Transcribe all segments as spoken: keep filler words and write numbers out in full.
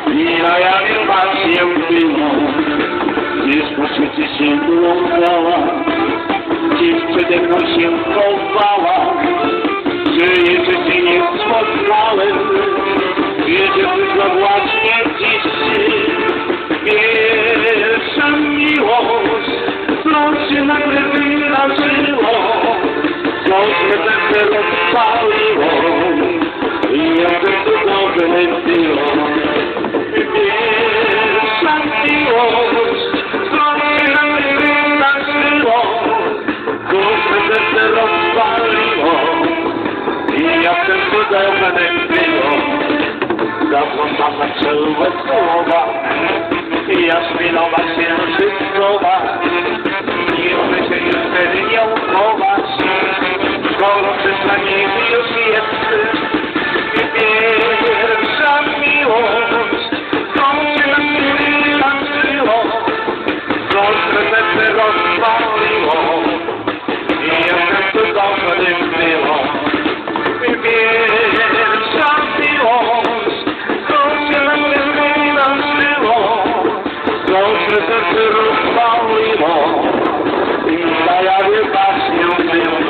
I na jawie pasję było, gdzieś po świecie się błąkała, gdzieś przede mną się chowała, że jeszcze cię nie spotkałem, wiedział tylko właśnie dziś. Pierwsza miłość, co się nagle wydarzyło, coś mnie serce rozpaliło i jak to cudowne było. Pierwsza miłość, co się nagle wydarzyło, coś mnie serce rozpaliło i jak to cudowne było. Zaplątane czułe słowa, jaśminowa księżycowa, i one się już wtedy nie uchować, skoro przestanie już jest. Pierwsza miłość, co się na mnie wydarzyło, coś serce rozpaliło i jak to cudowne było. Pierwsza miłość, serce rozpaliło i na jawie pasję było.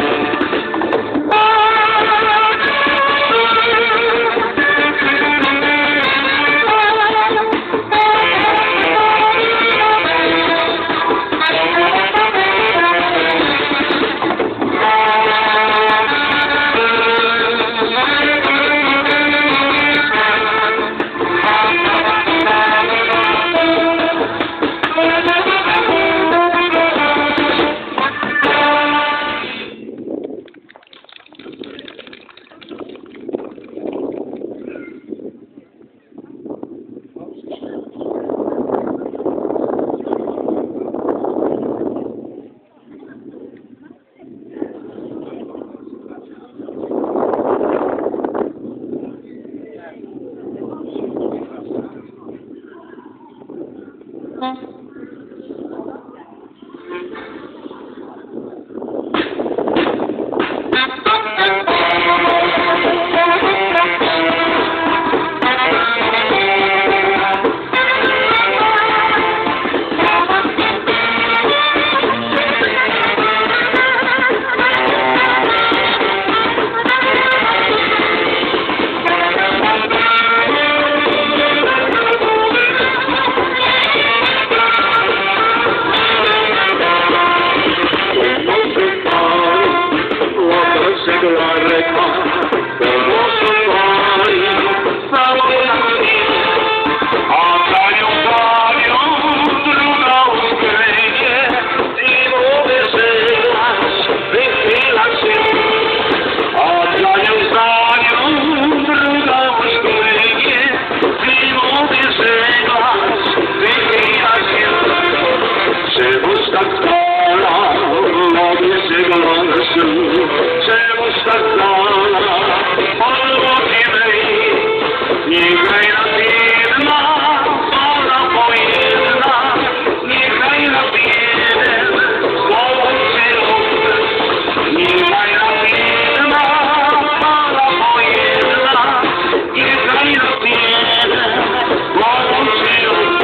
Czemuż tak dana, albo mej, niechaj nas jedna, ona pojedna, niechaj nas jeden, łączy los. Niechaj nas jedna, ona pojedna, niechaj nas jeden, łączy los.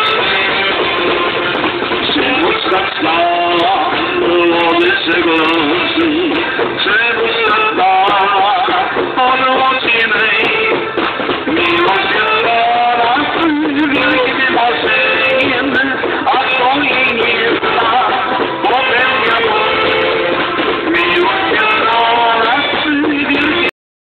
Lody,